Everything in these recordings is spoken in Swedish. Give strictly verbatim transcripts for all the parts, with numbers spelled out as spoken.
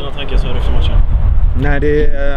dina tankar så här efter matchen? Nej, det är...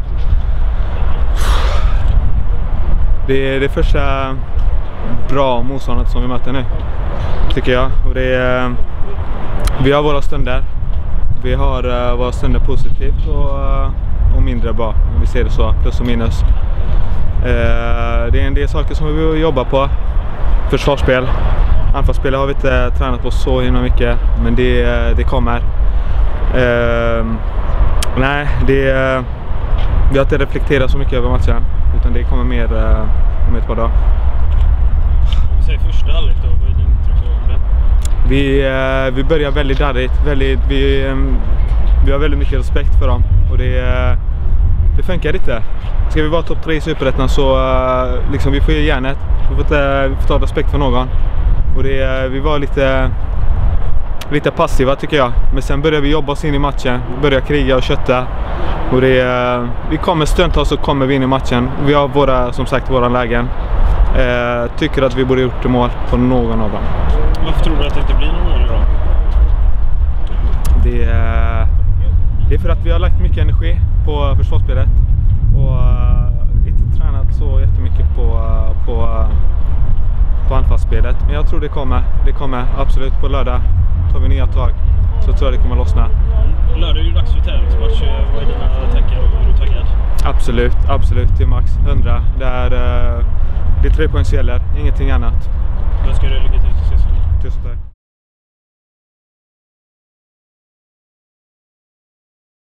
Det är det första bra motståndet som vi möter nu, tycker jag. Och det är... Vi har våra stunder. Vi har uh, våra stunder positivt och, uh, och mindre bra, om vi ser det så, plus och minus. Uh, det är en del saker som vi vill jobba på. Försvarsspel. Anfallsspel har vi inte tränat på så himla mycket, men det, det kommer. Uh, nej, det, uh, vi har inte reflekterat så mycket över matchen, utan det kommer mer uh, om ett par dagar. Om vi säger första halvlek då, vad är din intryck av den? Vi, uh, vi börjar väldigt darrigt. Väldigt, vi, um, vi har väldigt mycket respekt för dem, och det, uh, det funkar inte. Ska vi vara topp tre i Superettan så uh, liksom, vi får ge järnet. Vi får, ta, vi får ta respekt för någon. Och det, vi var lite, lite passiva, tycker jag. Men sen började vi jobba oss in i matchen. Började kriga och kötta. Och det, vi kommer stundtals så kommer vi in i matchen. Vi har våra, som sagt, våra lägen. Eh, tycker att vi borde gjort mål på någon av dem. Varför tror du att det inte blir någon mål idag? Det, det är för att vi har lagt mycket energi på försvarsspelet. Och inte tränat så jättemycket på, på på anfallsspelet, men jag tror det kommer det kommer absolut. På lördag tar vi nya tag, så tror jag det kommer lossna. Lördag är ju dags för tävlingsmatch. Vad är dina tankar och är du taggad? Absolut, absolut till max hundra. Det är, det är tre poäng gäller, ingenting annat. Jag önskar dig lycka till. Ses. Tusen tack.